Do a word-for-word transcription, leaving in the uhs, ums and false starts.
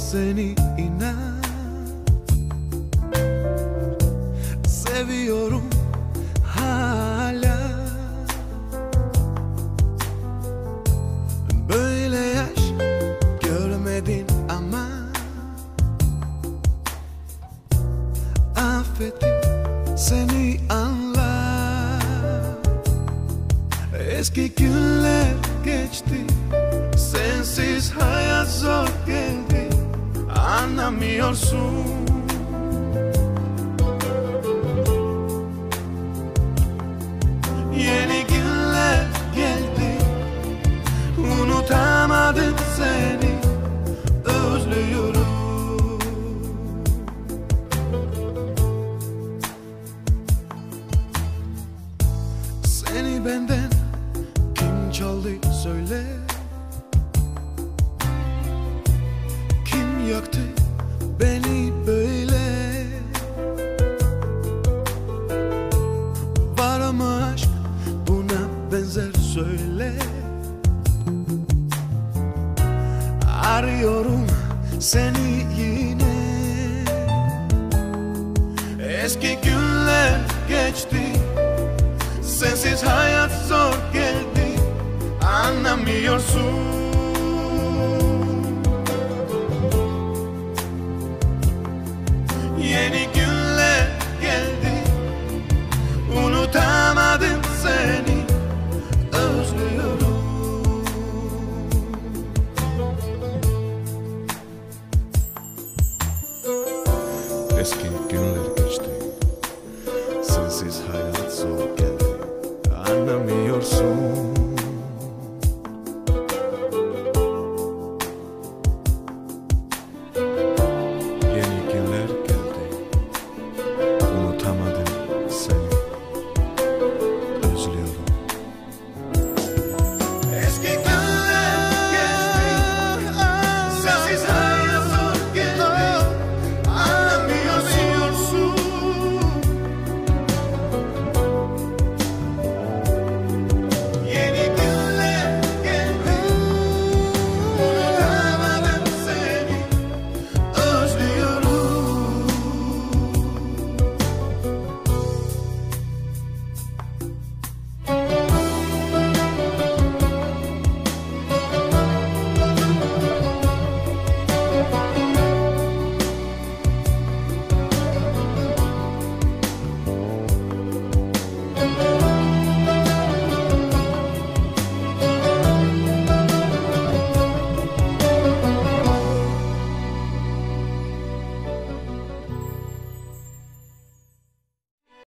seni inan. Seviyorum hala. Böyle yaş görmedin ama affettim seni anla. Eski günler geçti, sensiz hayat zor geldi, anlamıyorsun. Yeni günler geldi, unutamadım seni, özlüyorum. Seni benden kim çaldı söyle, kim yaktı beni böyle? Var mı aşk buna benzer söyle. Arıyorum seni yine. Eski günler geçti, sensiz hayat zor geldi, anlamıyorsun. Yeni günler geldi, unutamadım seni, özlüyorum. Eski günler geçti, sensiz hayat zor geldi, anlamıyorsun.